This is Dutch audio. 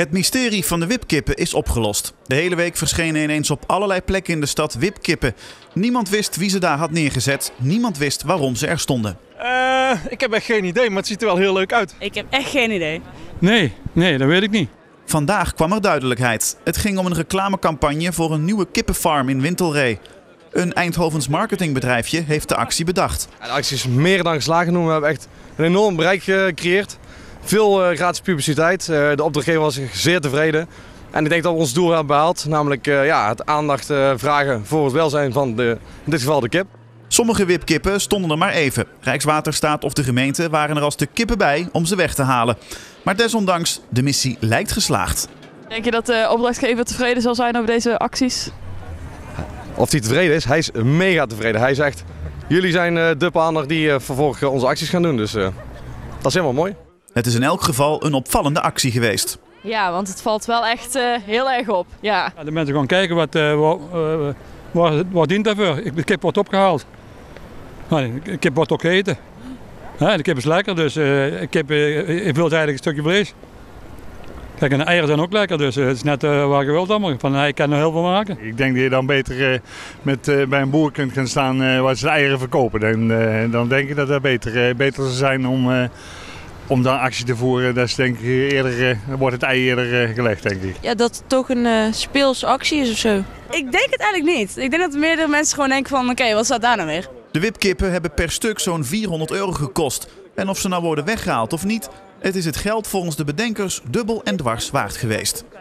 Het mysterie van de wipkippen is opgelost. De hele week verschenen ineens op allerlei plekken in de stad wipkippen. Niemand wist wie ze daar had neergezet. Niemand wist waarom ze er stonden. Ik heb echt geen idee, maar het ziet er wel heel leuk uit. Ik heb echt geen idee. Nee, dat weet ik niet. Vandaag kwam er duidelijkheid. Het ging om een reclamecampagne voor een nieuwe kippenfarm in Wintelree. Een Eindhovens marketingbedrijfje heeft de actie bedacht. De actie is meer dan geslagen. We hebben echt een enorm bereik gecreëerd. Veel gratis publiciteit. De opdrachtgever was zeer tevreden. En ik denk dat we ons doel hebben behaald. Namelijk het aandacht vragen voor het welzijn van in dit geval de kip. Sommige wipkippen stonden er maar even. Rijkswaterstaat of de gemeente waren er als de kippen bij om ze weg te halen. Maar desondanks, de missie lijkt geslaagd. Denk je dat de opdrachtgever tevreden zal zijn over deze acties? Of hij tevreden is? Hij is mega tevreden. Hij zegt, jullie zijn de partner die vervolgens onze acties gaan doen. Dus dat is helemaal mooi. Het is in elk geval een opvallende actie geweest. Ja, want het valt wel echt heel erg op. Ja. De mensen gaan kijken wat dient daarvoor. De kip wordt opgehaald. De kip wordt ook gegeten. De kip is lekker, dus de kip heeft eigenlijk een stukje vlees. Kijk, en de eieren zijn ook lekker, dus het is net waar je wilt allemaal. Hij kan er heel veel maken. Ik denk dat je dan beter bij een boer kunt gaan staan waar ze de eieren verkopen. En dan denk ik dat het beter zou zijn om dan actie te voeren. Dat is denk ik eerder, wordt het ei eerder gelegd, denk ik. Ja, dat het toch een speelse actie is of zo. Ik denk het eigenlijk niet. Ik denk dat meerdere mensen gewoon denken van oké, wat staat daar nou weer? De wipkippen hebben per stuk zo'n €400 gekost. En of ze nou worden weggehaald of niet, het is het geld volgens de bedenkers dubbel en dwars waard geweest.